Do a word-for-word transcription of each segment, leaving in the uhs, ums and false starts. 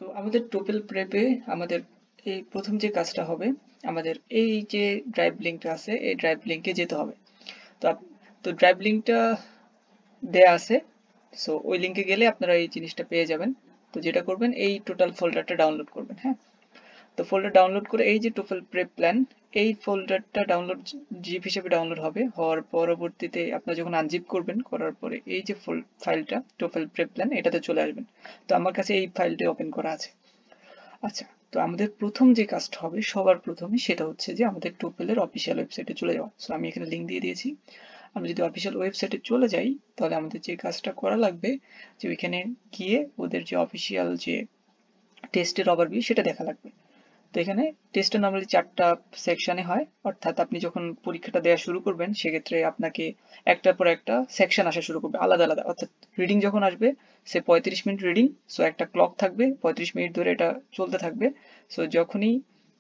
তো আমাদের টোফেল প্রেপে আমাদের এই প্রথম যে কাজটা হবে, আমাদের এই যে ড্রাইভ লিঙ্কটা আছে এই ড্রাইভ লিঙ্কে যেতে হবে। তো তো ড্রাইভ লিঙ্কটা দেয়া আছে, সো ওই লিঙ্কে গেলে আপনারা এই জিনিসটা পেয়ে যাবেন। তো যেটা করবেন, এই টোটাল ফোল্ডারটা ডাউনলোড করবেন। হ্যাঁ, তো ফোল্ডার ডাউনলোড করে এই যে টোফেল প্রেপ প্ল্যান, এই ফোল্ডারটা ডাউনলোড জিপ হিসেবে ডাউনলোড হবে। হওয়ার পরবর্তীতে আপনারা যখন আনজিপ করবেন, করার পরে এই যে ফাইলটা টোফেল প্রেপ প্ল্যান, এটাতে চলে আসবেন। তো আমার কাছে এই ফাইলটা ওপেন করা আছে। আচ্ছা, তো আমাদের প্রথম যে কাজটা হবে সবার প্রথমে, সেটা হচ্ছে যে আমাদের টোফেলের অফিসিয়াল ওয়েবসাইটে চলে যাওয়া। সো আমি এখানে লিঙ্ক দিয়ে দিয়েছি। আমরা যদি অফিসিয়াল ওয়েবসাইটে চলে যাই, তাহলে আমাদের যে কাজটা করা লাগবে, যে ওইখানে গিয়ে ওদের যে অফিসিয়াল যে টেস্টের ওভারভিউ সেটা দেখা লাগবে। তো এখানে টেস্টটা নর্মালি চারটা সেকশনে হয়, অর্থাৎ আপনি যখন পরীক্ষাটা দেওয়া শুরু করবেন সেক্ষেত্রে আপনাকে একটার পর একটা সেকশন আসা শুরু করবে আলাদা আলাদা। অর্থাৎ রিডিং যখন আসবে, সে পঁয়ত্রিশ মিনিট রিডিং, সো একটা ক্লক থাকবে, পঁয়ত্রিশ মিনিট ধরে এটা চলতে থাকবে। সো যখনই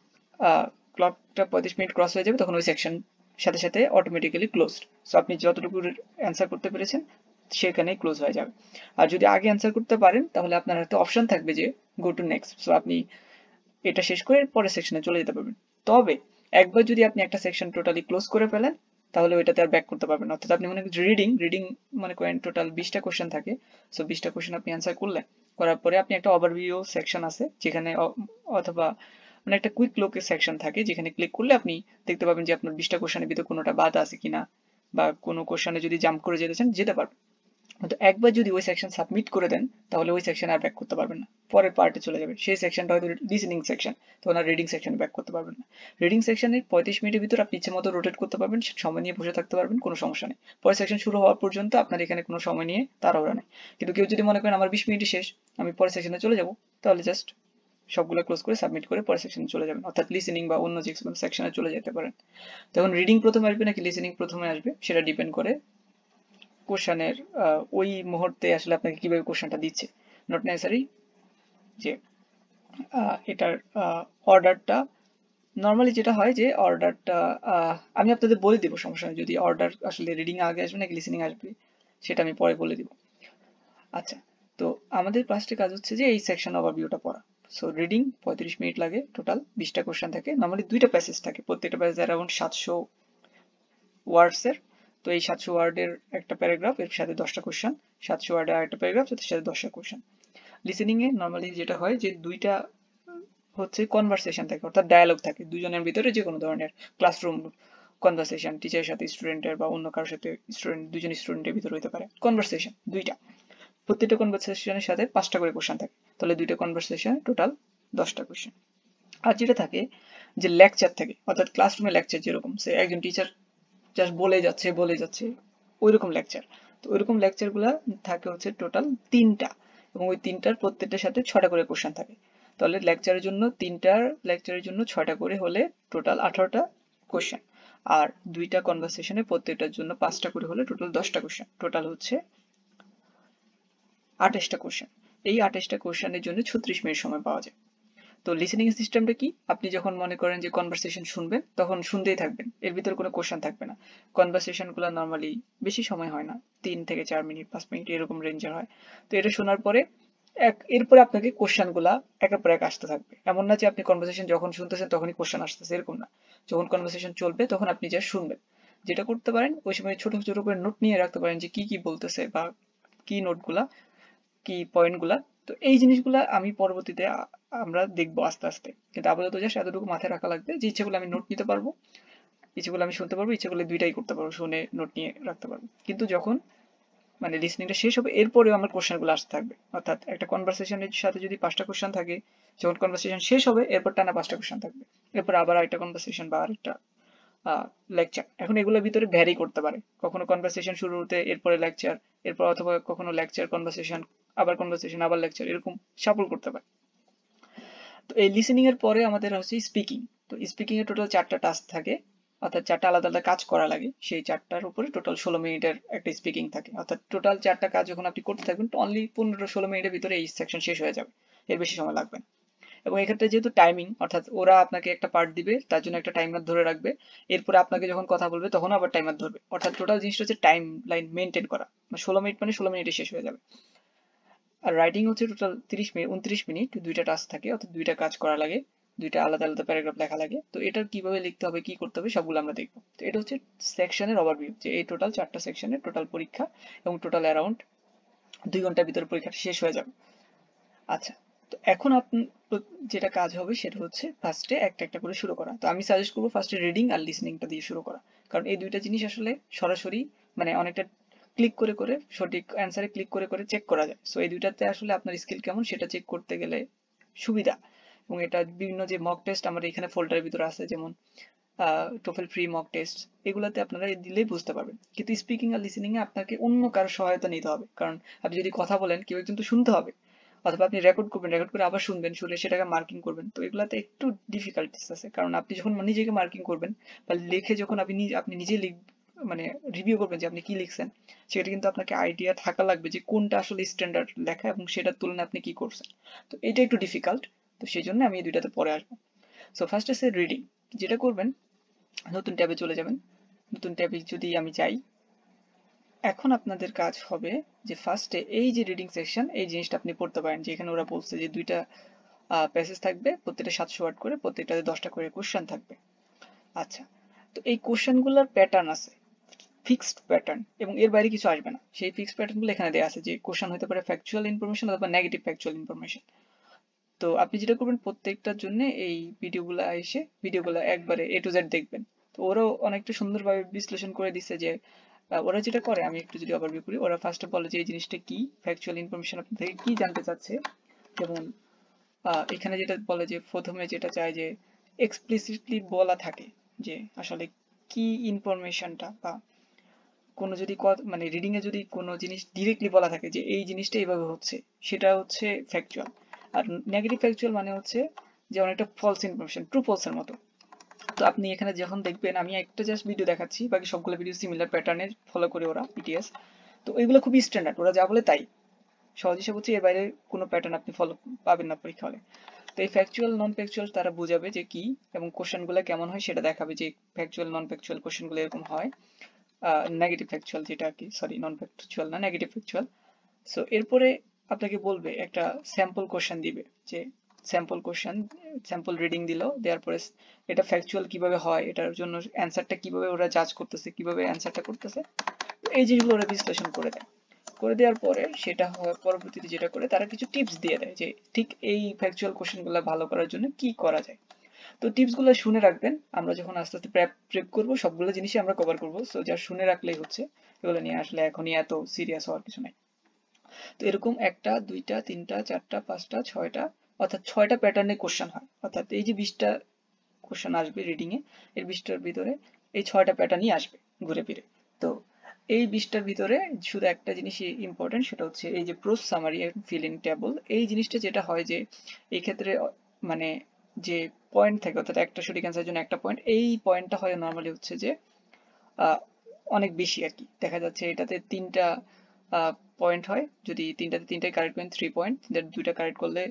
ক্লকটা পঁয়ত্রিশ মিনিট ক্রস হয়ে যাবে, তখন ওই সেকশন সাথে সাথে অটোমেটিক্যালি ক্লোজড। সো আপনি যতটুকু অ্যান্সার করতে পেরেছেন সেখানেই ক্লোজ হয়ে যাবে। আর যদি আগে অ্যান্সার করতে পারেন, তাহলে আপনার হাতে অপশন থাকবে যে গো টু নেক্সট। সো আপনি এটা শেষ করে পরের সেকশনে চলে যেতে পারবেন। তবে একবার যদি আপনি একটা সেকশন টোটালি ক্লোজ করে ফেলেন, তাহলে ওইটাতে আর ব্যাক করতে পারবেন না। অর্থাৎ আপনি মনে করেন রিডিং রিডিং মনে করেন টোটাল বিশটা কোশ্চেন থাকে। সো বিশটা কোশ্চেন আপনি অ্যান্সার করলেন, করার পরে আপনি একটা ওভারভিউ সেকশন আছে যেখানে, অথবা মানে একটা কুইক লুকের সেকশন থাকে যেখানে ক্লিক করলে আপনি দেখতে পাবেন যে আপনার বিশটা কোশ্চেনের ভিতরে কোনোটা বাদ আছে কিনা, বা কোনো কোশ্চেনে যদি জাম্প করে যেতে চান যেতে পারবেন। তো একবার যদি ওই সেকশন সাবমিট করে দেন, তাহলে ওই সেকশন আর ব্যাক করতে পারবেন না, পরের পার্টে চলে যাবে। সেই সেকশনটা হয়তো লিসেনিং সেকশন, তখন আর রিডিং সেকশনে ব্যাক করতে পারবেন না। রিডিং সেকশনের পঁয়ত্রিশ মিনিটের ভিতর আপনি ইচ্ছে মতো রোটেট করতে পারবেন, সময় নিয়ে বসে থাকতে পারবেন, কোনো সমস্যা নেই। পরের সেকশন শুরু হওয়ার পর্যন্ত আপনার এখানে কোনো সময় নিয়ে তাড়াহুড়া নেই। কিন্তু কেউ যদি মনে করেন আমার বিশ মিনিটে শেষ, আমি পরের সেকশনে চলে যাব, তাহলে জাস্ট সবগুলো ক্লোজ করে সাবমিট করে পরের সেকশনে চলে যাবেন, অর্থাৎ লিসেনিং বা অন্য যে কোনো সেকশনে চলে যেতে পারেন। তখন রিডিং প্রথমে আসবে নাকি লিসেনিং প্রথমে আসবে, সেটা ডিপেন্ড করে কোশ্চেনের ওই মুহূর্তে আসলে আপনাকে কিভাবে কোশ্চেনটা দিচ্ছে। নট নেসেসারি যে এটার অর্ডারটা, নর্মালি যেটা হয় যে অর্ডারটা আমি আপনাদের বলে দিব, সমস্যা নেই। যদি অর্ডার আসলে রিডিং আগে আসবে নাকি লিসেনিং আসবে সেটা আমি পরে বলে দিব। আচ্ছা, তো আমাদের ফার্স্টে কাজ হচ্ছে যে এই সেকশন ওভারভিউটা পড়া। সো রিডিং পঁয়ত্রিশ মিনিট লাগে, টোটাল বিশটা কোশ্চেন থাকে, নর্মালি দুইটা প্যাসেজ থাকে, প্রত্যেকটা প্যাসেজ অ্যারাউন্ড সাতশো ওয়ার্ডসের। তো এই সাতশো ওয়ার্ডের একটা প্যারাগ্রাফ, এর সাথে দশটা কোশ্চেন, সাতশো ওয়ার্ডের আরেকটা প্যারাগ্রাফ, এর সাথে দশটা কোশ্চেন। লিসেনিং এ নর্মালি যেটা হয় যে দুইটা হচ্ছে কনভারসেশন থাকে, অর্থাৎ ডায়ালগ থাকে দুজনের ভিতরে, যে কোনো ধরনের ক্লাসরুম কনভারসেশন, টিচারের সাথে স্টুডেন্টের বা অন্য কারোর সাথে স্টুডেন্ট, দুজন স্টুডেন্টের ভিতরে হতে পারে কনভারসেশন দুইটা। প্রত্যেকটা কনভারসেশনের সাথে পাঁচটা করে কোশ্চেন থাকে, তাহলে দুইটা কনভারসেশন টোটাল দশটা কোশ্চেন। আর যেটা থাকে যে লেকচার থাকে, অর্থাৎ ক্লাসরুমে লেকচার যেরকম সে একজন টিচার জাস্ট বলে যাচ্ছে বলে যাচ্ছে ওইরকম লেকচার। তো ওইরকম লেকচার গুলা থাকে হচ্ছে টোটাল তিনটা, এবং ওই তিনটার প্রত্যেকটার সাথে ছয়টা করে কোশ্চেন থাকে। তাহলে লেকচারের জন্য তিনটার লেকচারের জন্য ছয়টা করে হলে টোটাল আঠারোটা কোশ্চেন, আর দুইটা কনভারসেশনে প্রত্যেকটার জন্য পাঁচটা করে হলে টোটাল দশটা কোশ্চেন, টোটাল হচ্ছে আঠাশটা কোশ্চেন। এই আঠাশটা কোশ্চেনের জন্য ছত্রিশ মিনিট সময় পাওয়া যায়। তো লিসেনিং সিস্টেমটা কি, আপনি যখন মনে করেন যে কনভারসেশন শুনবেন, তখন শুনতেই থাকবেন, এর ভিতরে কোনো কোশ্চেন থাকবে না। কনভারসেশনগুলো নর্মালি বেশি সময় হয় না, তিন থেকে চার মিনিট পাঁচ মিনিট এরকম রেঞ্জের হয়। তো এটা শোনার পরে এক এরপরে আপনাকে কোশ্চেনগুলা একের পর এক আসতে থাকবে। এমন না যে আপনি কনভারসেশন যখন শুনতেছেন তখনই কোশ্চেন আসতেছে, এরকম না। যখন কনভারসেশন চলবে তখন আপনি যা শুনবেন, যেটা করতে পারেন ওই সময় ছোট ছোট করে নোট নিয়ে রাখতে পারেন যে কি কি বলতেছে, বা কি নোটগুলা, কি পয়েন্টগুলা। তো এই জিনিসগুলা আমি পরবর্তীতে আমরা দেখবো আস্তে আস্তে, কিন্তু আপাতত জাস্ট এতটুকু মাথায় রাখা লাগবে যে ইচ্ছেগুলো আমি নোট নিতে পারবো, ইচ্ছেগুলো আমি শুনতে পারবো, ইচ্ছেগুলো দুইটাই করতে পারবো, শুনে নোট নিয়ে রাখতে পারবো। কিন্তু যখন মানে লিসনিংটা শেষ হবে, এরপরেও আমার কোশ্চেনগুলো আসতে থাকবে। অর্থাৎ একটা কনভারসেশনের সাথে যদি পাঁচটা কোশ্চেন থাকে, যখন কনভারসেশন শেষ হবে এরপর টানা পাঁচটা কোশ্চেন থাকবে, এরপর আবার আরেকটা কনভারসেশন বা আরেকটা লেকচার। এখন এগুলোর ভিতরে ভ্যারি করতে পারে, কখনো কনভারসেশন শুরু হতে এরপরে লেকচার, এরপর অথবা কখনো লেকচার কনভারসেশন আবার কনভারসেশন আবার লেকচার, এরকম শাফল করতে পারে। তো এই লিসেনিং এর পরে আমাদের হচ্ছে স্পিকিং। তো স্পিকিং এর টোটাল চারটা টাস্ক থাকে, অর্থাৎ চারটা আলাদা আলাদা কাজ করা লাগে। সেই চারটার উপরে টোটাল ষোলো মিনিটের একটা স্পিকিং থাকে, অর্থাৎ টোটাল চারটা কাজ যখন আপনি করতে থাকবেন অনলি পনেরো ষোলো মিনিটের ভিতরে এই সেকশন শেষ হয়ে যাবে, এর বেশি সময় লাগবে না। এবং এক্ষেত্রে যেহেতু টাইমিং, অর্থাৎ ওরা আপনাকে একটা পার্ট দিবে, তার জন্য একটা টাইমার ধরে রাখবে, এরপরে আপনাকে যখন কথা বলবে তখন আবার টাইমার ধরবে, অর্থাৎ টোটাল জিনিসটা হচ্ছে টাইম লাইন মেনটেন করা। ষোলো মিনিট মানে ষোলো মিনিটে শেষ হয়ে যাবে। আর রাইটিং হচ্ছে টোটাল তিরিশ মিনিট উনত্রিশ মিনিট, দুইটা টাস্ক থাকে, অর্থাৎ দুইটা কাজ করা লাগে, দুইটা আলাদা আলাদা প্যারাগ্রাফ লেখা লাগে। তো এটার কিভাবে লিখতে হবে, কি করতে হবে, সবগুলো আমরা দেখবো। তো এটা হচ্ছে সেকশনের ওভারভিউ, যে এই টোটাল চারটা সেকশনের টোটাল পরীক্ষা এবং টোটাল অ্যারাউন্ড দুই ঘন্টার ভিতরে পরীক্ষাটা শেষ হয়ে যাবে। আচ্ছা, তো এখন আপনার যেটা কাজ হবে সেটা হচ্ছে ফার্স্টে একটা একটা করে শুরু করা। তো আমি সাজেস্ট করবো ফার্স্টে রিডিং আর লিসনিংটা দিয়ে শুরু করা, কারণ এই দুইটা জিনিস আসলে সরাসরি মানে অনেকটা ক্লিক করে করে সঠিক অ্যান্সারে ক্লিক করে করে চেক করা যায়। সো এই দুইটাতে আসলে আপনার স্কিল কেমন সেটা চেক করতে গেলে সুবিধা। এবং এটা বিভিন্ন যে মক টেস্ট আমার এখানে ফোল্ডারের ভিতরে আছে, যেমন টোফেল ফ্রি মক টেস্ট, এগুলাতে আপনারা দিলেই বুঝতে পারবেন। কিন্তু স্পিকিং আর লিসনিং এ আপনাকে অন্য কারো সহায়তা নিতে হবে, কারণ আপনি যদি কথা বলেন কেউ কিন্তু শুনতে হবে, অথবা আপনি রেকর্ড করবেন, রেকর্ড করে আবার শুনবেন, শুনে সেটাকে মার্কিং করবেন। তো এগুলাতে একটু ডিফিকাল্টিস আছে, কারণ আপনি যখন নিজেকে মার্কিং করবেন বা লিখে যখন আপনি আপনি নিজে লিখ মানে রিভিউ করবেন যে আপনি কি লিখছেন, সেটা কিন্তু আপনাকে আইডিয়া থাকা লাগবে যে কোনটা আসলে স্ট্যান্ডার্ড লেখা এবং সেটার তুলনায় আপনি কি করছেন। তো এটা একটু ডিফিকাল্ট, তো সেই জন্য আমি এই দুইটাতে পরে আসবো। সো ফার্স্ট আছে রিডিং। যেটা করবেন, নতুন ট্যাবে চলে যাবেন। নতুন ট্যাবে যদি আমি যাই, এখন আপনাদের কাজ হবে যে ফার্স্টে এই যে রিডিং সেকশন, এই জিনিসটা আপনি পড়তে পারেন, যে এখানে ওরা বলছে যে দুইটা প্যাসেজ থাকবে, প্রত্যেকটা সাতশো ওয়ার্ড করে, প্রত্যেকটাতে দশটা করে কোশ্চেন থাকবে। আচ্ছা, তো এই কোশ্চেনগুলোর প্যাটার্ন আছে, ফিক্সড প্যাটার্ন, এবং এর বাইরে কিছু আসবে না। সেই ফিক্সড প্যাটার্নগুলো এখানে দেওয়া আছে, যে কোশ্চেন হতে পারে ফ্যাকচুয়াল ইনফরমেশন অথবা নেগেটিভ ফ্যাকচুয়াল ইনফরমেশন। তো আপনি যেটা করবেন, প্রত্যেকটার জন্য এই ভিডিওগুলো এসে ভিডিওগুলো একবারে এ টু জেড দেখবেন। তো ওরাও অনেকটা সুন্দরভাবে বিশ্লেষণ করে দিচ্ছে যে ওরা যেটা করে, আমি একটু যদি ওভারভিউ করি, ওরা ফার্স্টে বলে যে এই জিনিসটা কি, ফ্যাকচুয়াল ইনফরমেশন আপনি থেকে কি জানতে চাচ্ছে। যেমন এখানে যেটা বলে যে প্রথমে যেটা চায় যে এক্সপ্লিসিটলি বলা থাকে যে আসলে কি ইনফরমেশনটা, বা কোনো যদি মানে রিডিং এ যদি কোনো জিনিস ডিরেক্টলি বলা থাকে যে এই জিনিসটা এইভাবে হচ্ছে, সেটা হচ্ছে ফ্যাকচুয়াল। আর নেগেটিভ ফ্যাকচুয়াল মানে হচ্ছে যে অনেকটা ফলস ইনফরমেশন, ট্রু ফলসের মতো। তো আপনি এখানে যখন দেখবেন, আমি একটা জাস্ট ভিডিও দেখাচ্ছি, বাকি সবগুলো ভিডিও সিমিলার প্যাটার্নে ফলো করে ওরা বিটিএস। তো এগুলো খুবই স্ট্যান্ডার্ড, ওরা যা বলে তাই, সহজ হিসাব হচ্ছে এর বাইরে কোনো প্যাটার্ন আপনি ফলো পাবেন না পরীক্ষা হলে। তো এই ফ্যাকচুয়াল নন ফ্যাকচুয়াল তারা বুঝাবে যে কি, এবং কোশ্চেনগুলো কেমন হয় সেটা দেখাবে, যে ফ্যাকচুয়াল নন ফ্যাকচুয়াল কোশ্চেনগুলো এরকম হয়, নেগেটিভ ফ্যাকচুয়াল যেটা আর কি, সরি নন ফ্যাকচুয়াল না, নেগেটিভ ফ্যাকচুয়াল। সো এরপরে আপনাকে বলবে একটা স্যাম্পল কোশ্চেন দিবে, যে স্যাম্পল কোশ্চেন, স্যাম্পল রিডিং দিল, দেওয়ার পরে এটা ফ্যাকচুয়াল কিভাবে হয়, এটার জন্য অ্যান্সারটা কিভাবে ওরা জাজ করতেছে, কিভাবে অ্যান্সারটা করতেছে, এই জিনিসগুলো ওরা বিশ্লেষণ করে দেয়। করে দেওয়ার পরে সেটা হয় পরবর্তীতে যেটা করে, তারা কিছু টিপস দিয়ে দেয় যে ঠিক এই ফ্যাকচুয়াল কোশ্চেনগুলো ভালো করার জন্য কি করা যায়। তো টিপসগুলো শুনে রাখবেন, আমরা যখন আস্তে আস্তে প্রেপ প্রেপ করবো সবগুলো জিনিসই আমরা কভার করবো। সো যা শুনে রাখলেই হচ্ছে, এগুলো নিয়ে আসলে এখনই এত সিরিয়াস হওয়ার কিছু নাই। তো এরকম একটা, দুইটা, তিনটা, চারটা, পাঁচটা, ছয়টা, অর্থাৎ ছয়টা প্যাটার্নে কোশ্চেন হয়। অর্থাৎ এই যে বিশটা কোশ্চেন আসবে রিডিং এ, এর বিশটার ভিতরে এই ছয়টা প্যাটার্নই আসবে ঘুরে ফিরে। তো এই বিশটার ভিতরে শুধু একটা জিনিসই ইম্পর্টেন্ট, সেটা হচ্ছে এই যে prose summary and fill in table. এই জিনিসটা যেটা হয় যে এই ক্ষেত্রে মানে যে পয়েন্ট থাকে, অর্থাৎ একটা সঠিক অ্যান্সারের জন্য একটা পয়েন্ট, এই পয়েন্টটা হয় নর্মালি হচ্ছে যে অনেক বেশি আর কি। দেখা যাচ্ছে এটাতে তিনটা পয়েন্ট হয়, যদি তিনটাতে তিনটাই কারেক্ট করেন থ্রি পয়েন্ট, দুইটা কারেক্ট করলে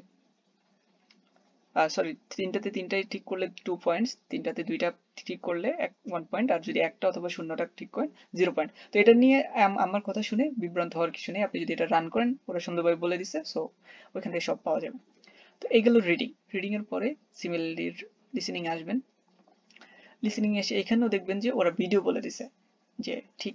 সরি তিনটাতে তিনটাই ঠিক করলে টু পয়েন্টস, তিনটাতে দুইটা ঠিক করলে এক ওয়ান পয়েন্ট, আর যদি একটা অথবা শূন্যটা ঠিক করেন জিরো পয়েন্ট। তো এটা নিয়ে আমার কথা শুনে বিভ্রান্ত হওয়ার কিছু নেই, আপনি যদি এটা রান করেন ওরা সুন্দরভাবে বলে দিচ্ছে, সো ওইখান থেকে সব পাওয়া যাবে। তো এইগুলো রিডিং। রিডিং এর পরে সিমিলারলি লিসেনিং আসবেন। লিসেনিং এসে এখানেও দেখবেন যে ওরা ভিডিও বলে দিছে যে ঠিক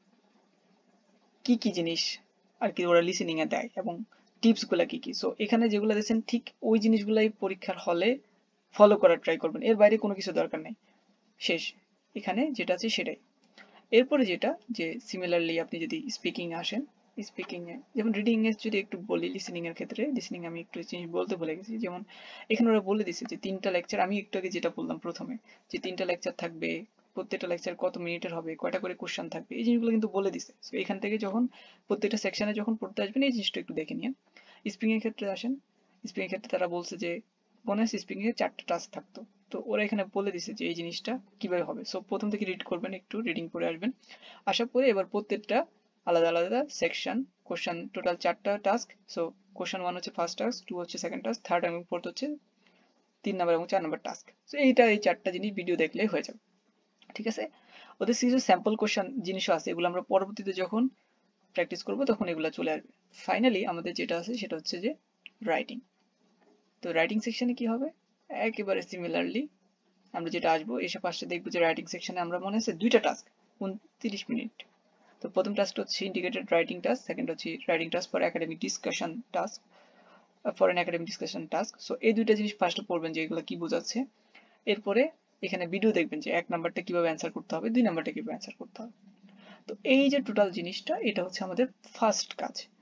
কি কি জিনিস আর কি ওরা লিসেনিং এ দেয় এবং টিপস গুলা কি কি। সো এখানে যেগুলো দিয়েছেন ঠিক ওই জিনিসগুলাই পরীক্ষার হলে ফলো করার ট্রাই করবেন, এর বাইরে কোনো কিছু দরকার নেই। শেষ, এখানে যেটা আছে সেটাই। এরপরে যেটা যে সিমিলারলি আপনি যদি স্পিকিং আসেন, স্পিকিং এ যেমন রিডিং এ যদি একটু বলি, লিসেনিং এর ক্ষেত্রে লিসেনিং আমি একটু জিনিস বলতে ভুলে গেছি। যেমন এখানে ওরা বলে দিচ্ছে যে তিনটা লেকচার, আমি একটু আগে যেটা বললাম প্রথমে, যে তিনটা লেকচার থাকবে, প্রত্যেকটা লেকচার কত মিনিটের হবে, কয়টা করে কোশ্চেন থাকবে, এই জিনিসগুলো কিন্তু বলে দিছে। তো এখান থেকে যখন প্রত্যেকটা সেকশনে যখন পড়তে আসবেন এই জিনিসটা একটু দেখে নিন। স্পিকিং এর ক্ষেত্রে আসেন, স্পিকিং এর ক্ষেত্রে তারা বলছে যে বোনাস স্পিকিং এর চারটা টাস্ক থাকতো। তো ওরা এখানে বলে দিছে যে এই জিনিসটা কিভাবে হবে। সো প্রথম থেকে রিড করবেন, একটু রিডিং করে আসবেন, আসার পরে এবার প্রত্যেকটা আলাদা আলাদা সেকশন, কোশ্চেন, টোটাল চারটা টাস্ক। সো কোশ্চেন ওয়ান হচ্ছে ফার্স্ট টাস্ক, টু হচ্ছে সেকেন্ড টাস্ক, থার্ড এবং ফোর্থ হচ্ছে তিন নাম্বার এবং চার নাম্বার টাস্ক। সো এইটা এই চারটা জিনিস ভিডিও দেখলেই হয়ে যাবে, ঠিক আছে। ওদের কিছু স্যাম্পল কোশ্চেন জিনিসও আছে, এগুলো আমরা পরবর্তীতে যখন প্র্যাকটিস করব তখন এগুলো চলে আসবে। ফাইনালি আমাদের যেটা আছে সেটা হচ্ছে যে রাইটিং। তো রাইটিং সেকশনে কি হবে, একেবারে সিমিলারলি আমরা যেটা আসবো এসে পাশে দেখবো যে রাইটিং সেকশনে আমরা মনে আছে দুইটা টাস্ক উনত্রিশ মিনিট। তো প্রথম টাস্কটা হচ্ছে ইন্টিগ্রেটেড রাইটিং টাস্ক, সেকেন্ড হচ্ছে writing task for academic discussion task for an academic discussion task. So এই দুইটা জিনিস ফার্স্টে পড়বেন যে এগুলো কি বোঝাচ্ছে। এরপরে এখানে ভিডিও দেখবেন যে এক নাম্বারটা কিভাবে অ্যান্সার করতে হবে, দুই নাম্বারটা কিভাবে অ্যান্সার করতে হবে। তো এই যে টোটাল জিনিসটা এটা হচ্ছে আমাদের ফার্স্ট কাজ।